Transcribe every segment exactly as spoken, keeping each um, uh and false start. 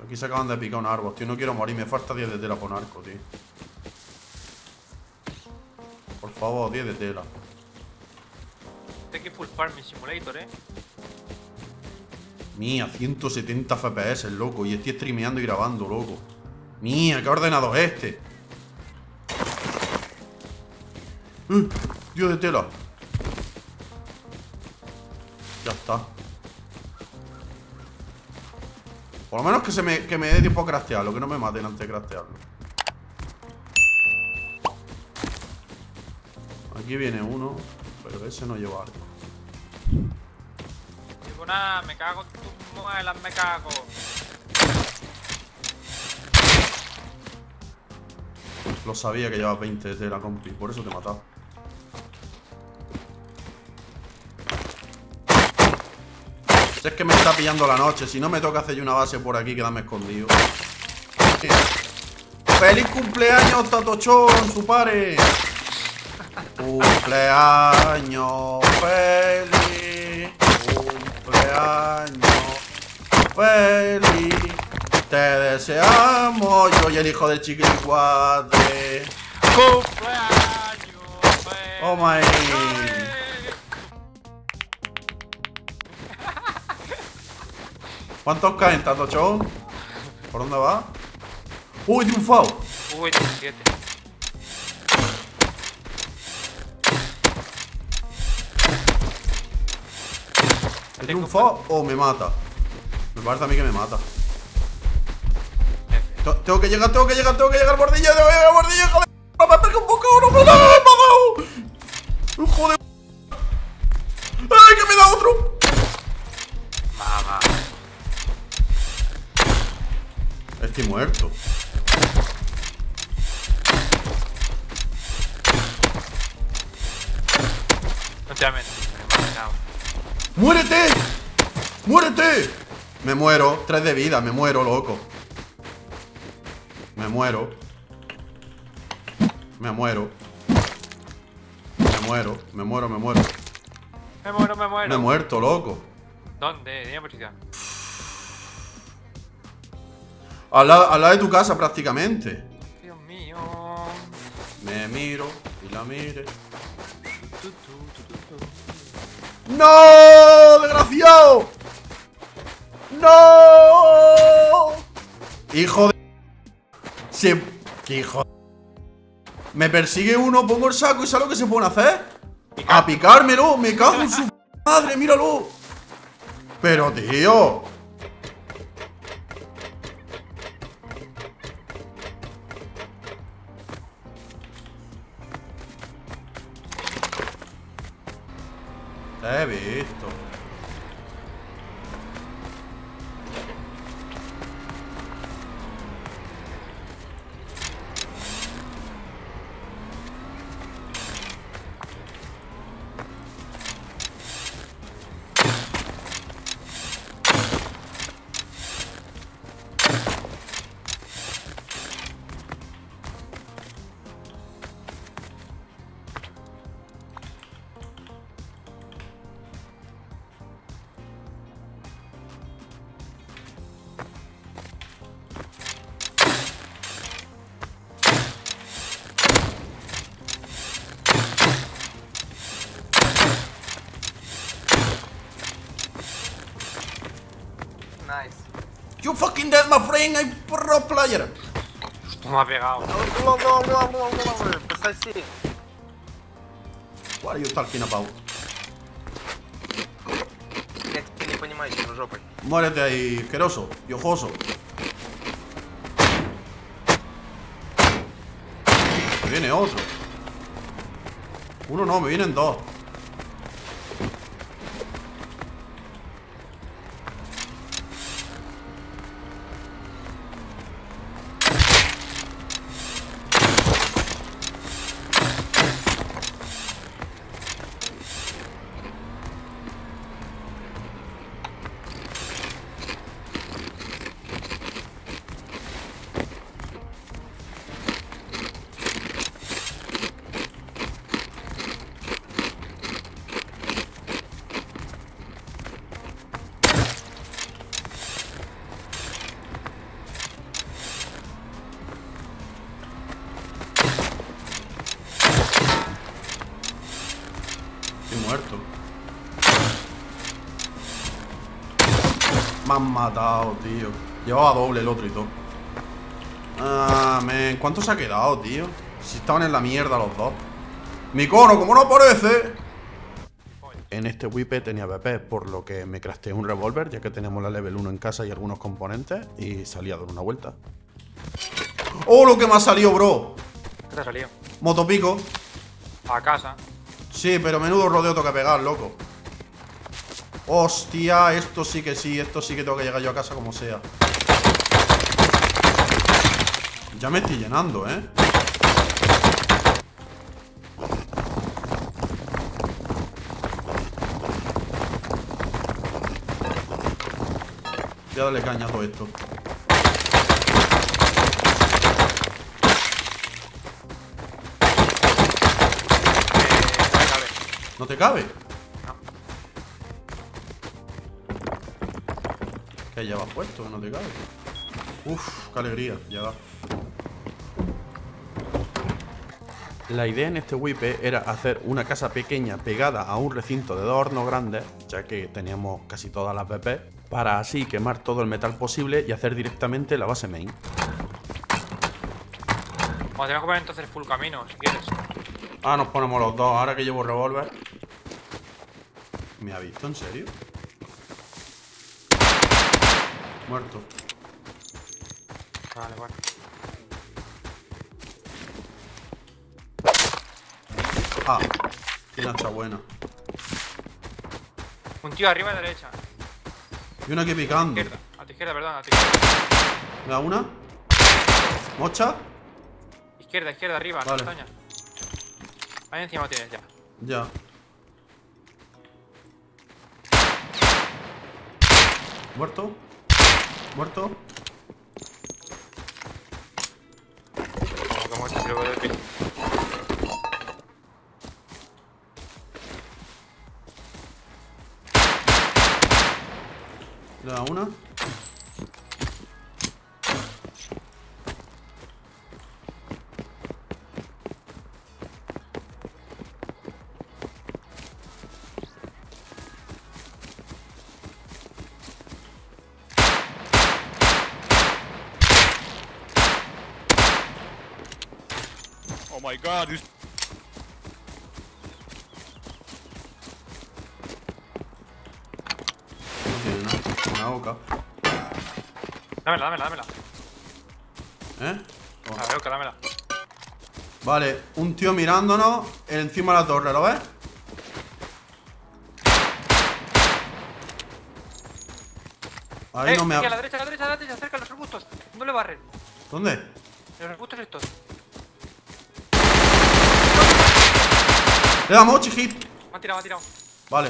Aquí se acaban de picar un árbol, tío. No quiero morir. Me falta diez de tela por un arco, tío. Por favor, diez de tela. Tengo que full farming simulator, eh. Mía, ciento setenta F P S, loco. Y estoy streameando y grabando, loco. Mía, ¿qué ordenador es este? Uh, Dios de tela. Ya está. Por lo menos que, se me, que me dé tiempo a craftearlo, que no me maten antes de craftearlo. Aquí viene uno, pero ese no lleva arco. Digo nada, me cago en tus muelas, me cago. Lo sabía que llevas veinte de tela, compi, por eso te he matado. Si es que me está pillando la noche, si no me toca hacer yo una base por aquí, quedarme escondido. ¡Feliz cumpleaños, Tatochón, su padre! Cumpleaños feliz, cumpleaños feliz. Te deseamos yo y el hijo del chiquilicuatre. ¡Cumpleaños feliz! Oh my. ¿Cuántos caen, Tatochón? ¿Por dónde va? ¡Uy, triunfado! Uy, diecisiete. ¿He triunfado o me mata? Me parece a mí que me mata. F. Tengo que llegar, tengo que llegar, tengo que llegar al bordillo, tengo que llegar al bordillo, hijo de... ¡Me ha pegado un poco, no me ha dado, me ha dado! ¡Hijo de... ¡Ay, que me da otro! Mamá. Estoy muerto. No te amen, me he imaginado. ¡Muérete! ¡Muérete! Me muero, tres de vida, me muero, loco. Me muero. Me muero. Me muero, me muero, me muero. Me muero, me muero. Me he muerto, loco. ¿Dónde? Dime posición. Al lado, al lado de tu casa, prácticamente. Dios mío. Me miro y la mire. Tu, tu, tu, tu, tu. ¡No! ¡Desgraciado! ¡No! Hijo de... Se... ¿Qué hijo de... Me persigue uno, pongo el saco y ¿sabes lo que se puede hacer? ¡A picármelo! ¡Me cago en su madre! ¡Míralo! Pero, tío... Te he visto. Nice. You fucking dead, my friend. I'm pro player. Esto me ha pegado. Пососи. What are you talking about? Блять, ты не понимаешь, что жопой. Muérete ahí, asqueroso, piojoso. Me viene otro. Uno no, me vienen dos. Me han matado, tío. Llevaba doble el otro y todo. Ah, men. ¿Cuánto se ha quedado, tío? Si estaban en la mierda los dos. Mi cono, ¿cómo no aparece? En este W I P tenía B P, por lo que me crafteé un revólver, ya que tenemos la level uno en casa y algunos componentes, y salí a dar una vuelta. ¡Oh, lo que me ha salido, bro! ¿Qué te ha salido? Motopico. A casa. Sí, pero menudo rodeo tengo que pegar, loco. Hostia, esto sí que sí, esto sí que tengo que llegar yo a casa como sea. Ya me estoy llenando, ¿eh? Voy a darle caña a todo esto. ¿No te cabe? No. ¿Qué llevas puesto? Que no te cabe. Uf, qué alegría, ya va. La idea en este W I P era hacer una casa pequeña pegada a un recinto de dos hornos grandes, ya que teníamos casi todas las B P, para así quemar todo el metal posible y hacer directamente la base main. Bueno, tenemos que poner entonces full camino, si quieres. Ah, nos ponemos los dos, ahora que llevo revólver. ¿Me ha visto? ¿En serio? Muerto. Vale, bueno. Ah, qué lancha buena. Un tío arriba a la derecha. Y una aquí picando. Izquierda. A tu izquierda, perdón, a tu izquierda. ¿Me da una? ¿Mocha? Izquierda, izquierda, arriba, a la Vale. montaña. Ahí encima lo tienes ya. Ya. ¿Muerto? ¿Muerto? Como que muerto, creo que de pie. ¿Le da una? Oh my god, this... No tiene nada. Una boca. Dámela, dámela, dámela. ¿Eh? Oh. A ver, Oca, dámela. Vale, un tío mirándonos encima de la torre, ¿lo ves? Ahí eh, no me aquí, a la ha... derecha, a la derecha, a la derecha, cerca de los arbustos. No le barren. ¿Dónde? Los arbustos estos. Le damos ocho hit. Me ha tirado, me ha tirado. Vale.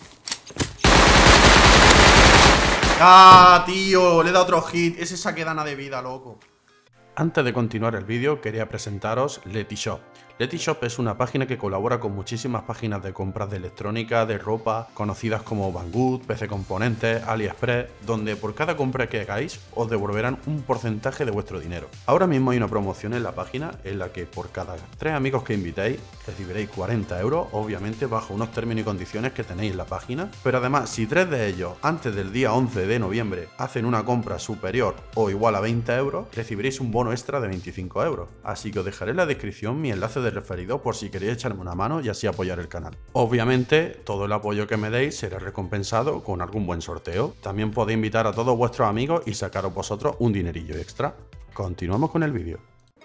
Ah, tío, le he dado otro hit. Es esa quedana de vida, loco. Antes de continuar el vídeo, quería presentaros Letishop. Letishop es una página que colabora con muchísimas páginas de compras de electrónica, de ropa, conocidas como Banggood, P C Componentes, AliExpress, donde por cada compra que hagáis os devolverán un porcentaje de vuestro dinero. Ahora mismo hay una promoción en la página en la que por cada tres amigos que invitéis recibiréis cuarenta euros, obviamente bajo unos términos y condiciones que tenéis en la página, pero además si tres de ellos antes del día once de noviembre hacen una compra superior o igual a veinte euros, recibiréis un bono extra de veinticinco euros. Así que os dejaré en la descripción mi enlace de referido por si queréis echarme una mano y así apoyar el canal. Obviamente todo el apoyo que me deis será recompensado con algún buen sorteo. También podéis invitar a todos vuestros amigos y sacaros vosotros un dinerillo extra. Continuamos con el vídeo.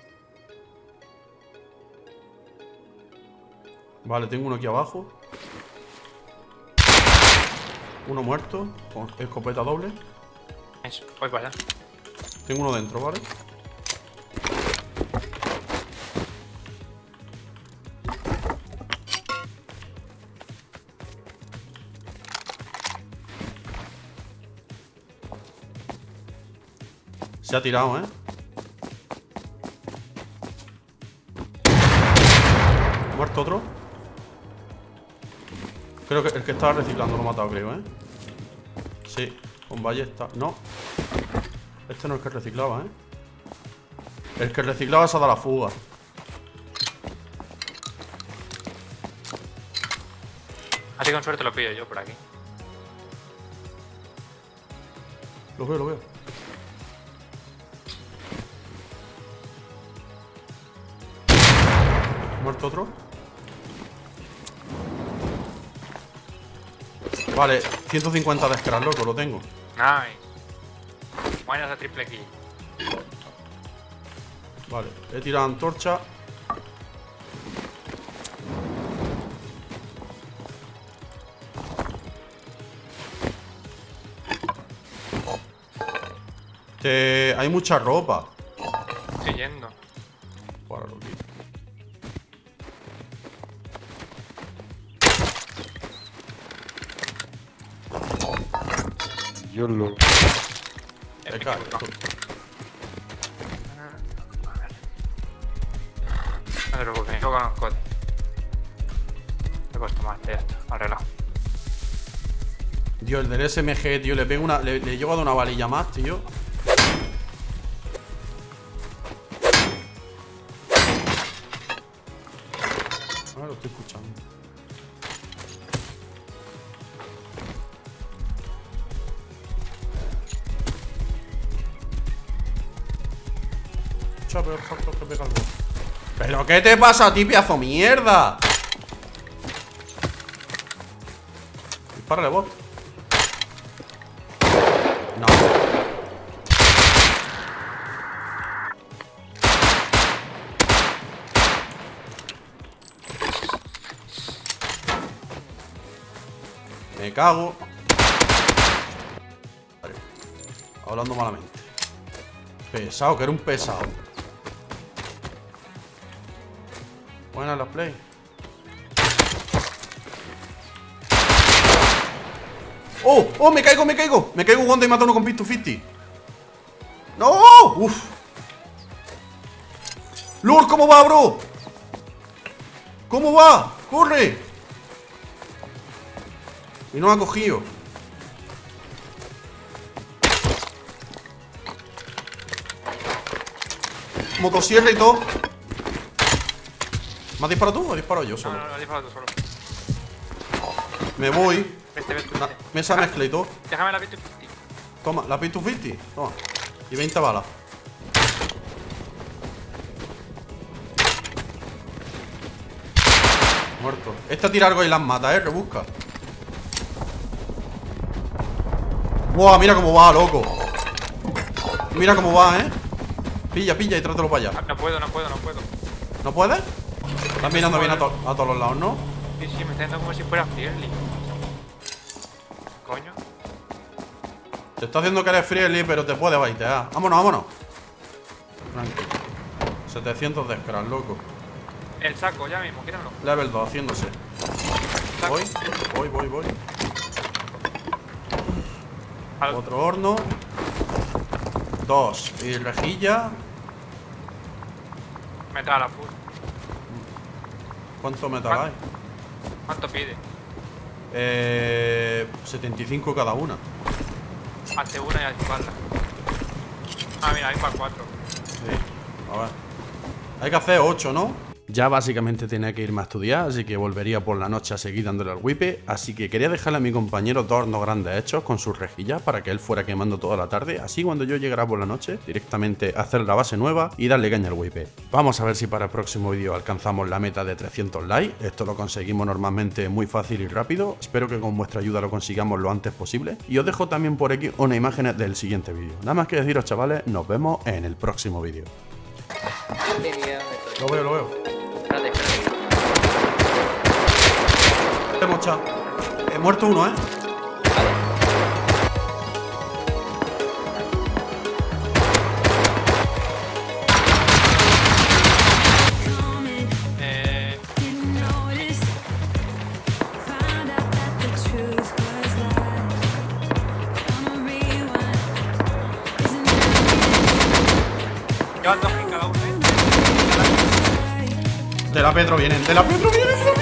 Vale, tengo uno aquí abajo. Uno muerto con escopeta doble. Eso, voy para allá. Tengo uno dentro, ¿vale? Se ha tirado, ¿eh? Muerto otro. Creo que el que estaba reciclando lo ha matado, creo, ¿eh? Sí, con ballesta. No. Este no es el que reciclaba, ¿eh? El que reciclaba se ha dado la fuga. Así con suerte lo pillo yo por aquí. Lo veo, lo veo. Muerto otro. Vale, ciento cincuenta de scrap, loco, lo tengo. Nice. Buena esa triple kill. Vale, he tirado antorcha. Te... Hay mucha ropa. Estoy yendo. Ahora lo quito. Yo lo. Te caes. No te preocupes, yo conozco. Me cuesta más, ya está, arreglado. Dios, el del S M G, tío, le pego una. Le, le llevo a dar una valilla más, tío. Ahora lo estoy escuchando. Escucha, pero el salto que pega el bot. ¿Pero qué te pasa a ti, pedazo mierda? Dispárale, bot. No. Me cago. Vale. Hablando malamente. Pesado, que era un pesado. Buenas las play. ¡Oh! ¡Oh! ¡Me caigo, me caigo! Me caigo cuando he matado uno con Pistol cincuenta. ¡No! ¡Uf! ¡Lord! ¿Cómo va, bro? ¿Cómo va? ¡Corre! Y no ha cogido. Motosierra y todo. ¿Me has disparado tú o he disparado yo solo? No, no, no, dispara tú solo. Me voy. Vete, vete, Na- vete. Mesa mezcla y todo. Déjame la Pistol cincuenta. Toma, la Pistol cincuenta. Toma. Y veinte balas. Muerto. Esta tira algo y las mata, eh. Rebusca. ¡Wow! Mira cómo va, loco. Mira cómo va, eh. Pilla, pilla y trátalo para allá. No puedo, no puedo, no puedo. ¿No puedes? Estás mirando bien a, to a todos los lados, ¿no? Sí, sí, me está yendo como si fuera Friendly. Coño. Te está haciendo que eres friendly, pero te puede baitear. Vámonos, vámonos. Tranquilo. setecientos de scrap, loco. El saco, ya mismo, quítalo. Level dos, haciéndose. Saco. Voy, voy, voy, voy. Al- Otro horno. Dos. Y rejilla. Metal a full. ¿Cuánto metal hay? ¿Cuánto pide? Eh, setenta y cinco cada una. Hazte una y a chuparla. Ah, mira, hay para cuatro. Sí. A ver. Hay que hacer ocho, ¿no? Ya básicamente tenía que irme a estudiar, así que volvería por la noche a seguir dándole al wipe. Así que quería dejarle a mi compañero dos hornos grandes hechos con sus rejillas para que él fuera quemando toda la tarde. Así cuando yo llegara por la noche, directamente a hacer la base nueva y darle caña al wipe. Vamos a ver si para el próximo vídeo alcanzamos la meta de trescientos likes. Esto lo conseguimos normalmente muy fácil y rápido. Espero que con vuestra ayuda lo consigamos lo antes posible. Y os dejo también por aquí una imagen del siguiente vídeo. Nada más que deciros, chavales, nos vemos en el próximo vídeo. Lo veo, lo veo. Espérate, espérate. He mochado. He muerto uno, ¿eh? Eh. Llevan dos en cada uno, eh. De la Petro vienen, de la Petro vienen.